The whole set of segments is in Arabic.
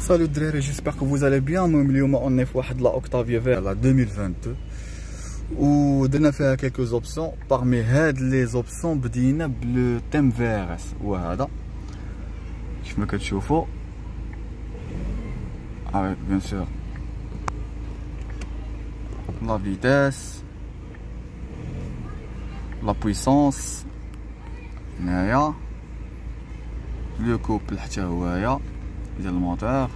Salut الدراري, j'espère que vous allez bien. المهم اليوم اوني في واحد لا اوكتافيا فير لا 2022 ودرنا فيها كيلكوز اوبسيون. بارمي هاد لي زوبسيون بدينا بلو تيم في اس وهذا كيف ما كتشوفوا. avec bien sûr la vitesse, la puissance, هنايا لو كوبل حتى هوايا ديال الموتور.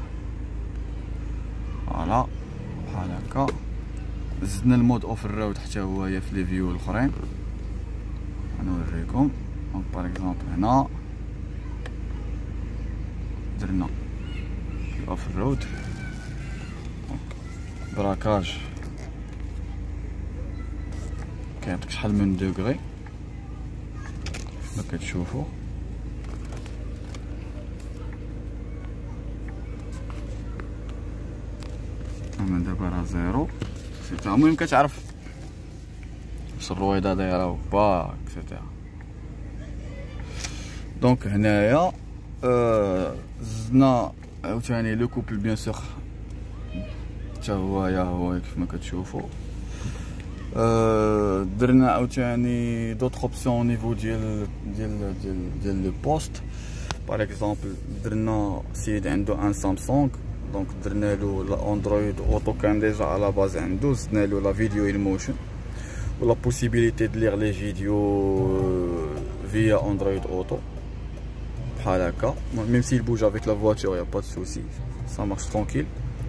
فوالا بحال هكا. زدنا المود اوف الرود حتى هوايا في لي فيو الاخرين. غنوريكم. دونك باغ اكزومبل هنا درنا اوف الرود. براكاج كيعطيك شحال من دوغري كما كتشوفوا. انا دابا راه زيرو سيتا. المهم كتعرف واش الرويضه دايره وبا اكسيتيرا. دونك هنايا زدنا عاوتاني لو كوبل بيان سور حتى هو كيف ما كتشوفوا. درنا عاوتاني دوطخ اوبسيون او نيفو ديال لو بوست. باغ اكزومبل درنا سيد عنده ان سامسونج، دونك درنا له لا اندرويد اوتو كان ديجا على باز عنده. زدنا له لا فيديو ايموشن ولا بوسيبيليتي د ليغ لي فيديو فيا اندرويد اوتو بحال هكا. ميم سي بوج افيك لا فواتور يا با دو سوسي سا مارش ترونكيل.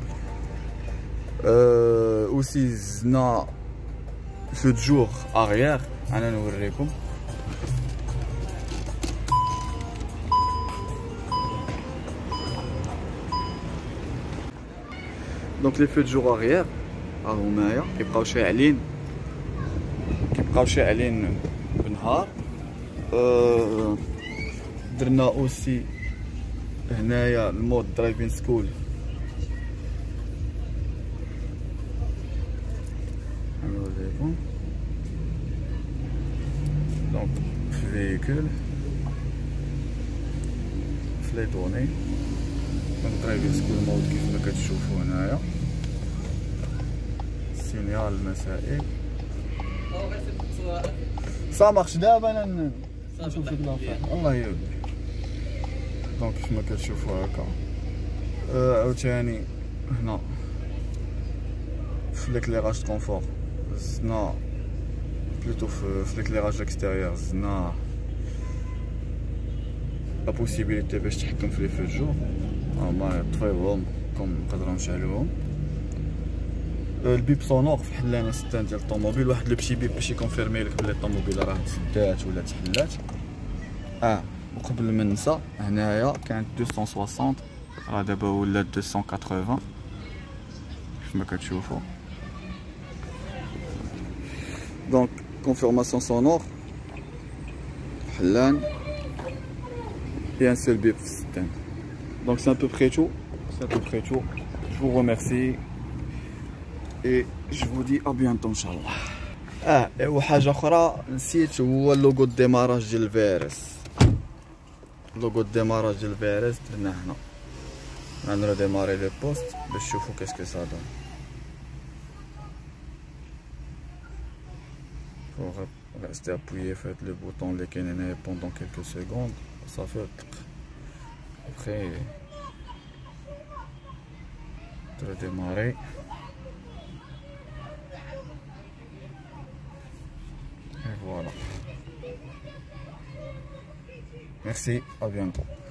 اوسي زدنا فو دو جور اريير. انا نوريكم. دونك لي فو دو جور اريير راهو هنايا كيبقاو شاعلين بالنهار. درنا اوسي هنايا المود درايفين سكول. نوريكم. دونك في فيكول في لي دوني دونك درايفين سكول مود كيف ما كتشوفوا هنايا. سينيال المسائل صا مارش. دابا انا نشوف ديك لافير الله يهديك. دونك كيف ما كتشوفوا هكا. عاوتاني هنا في ليكليراج كونفور زدنا بلوتو في ليكليراج اكستيريور زدنا لا بوسيبيليتي باش تحكم في لي فو جو. هما طفيوهم كوم نقدروا نشعلوهم. البيب سونور في حلانه ستان ديال الطوموبيل. واحد لو بشي بيب باش يكونفيرمي لك بلي الطوموبيل راه تسدات ولا تحلات. وقبل ما ننسى هنايا كانت 260 راه دابا ولات 280 كيف ما كتشوفوا. دونك كونفيرماسيون سونور حلان et un seul bip في الستان. دونك سي ان بو بري تو. Je vous remercie et je vous dis à bientôt ان شاء الله. وحاجه اخرى نسيت هو اللوغو ديماراج ديال الفيرس. اللوغو ديماراج ديال الفيرس درناه هنا. غنرا ديماري لي بوست باش تشوفوا كاسكو سا دون. faut rester appuyé sur le bouton اللي كاين هنايا pendant quelques secondes صافي طق. après redémarrer. Et voilà. Merci, à bientôt.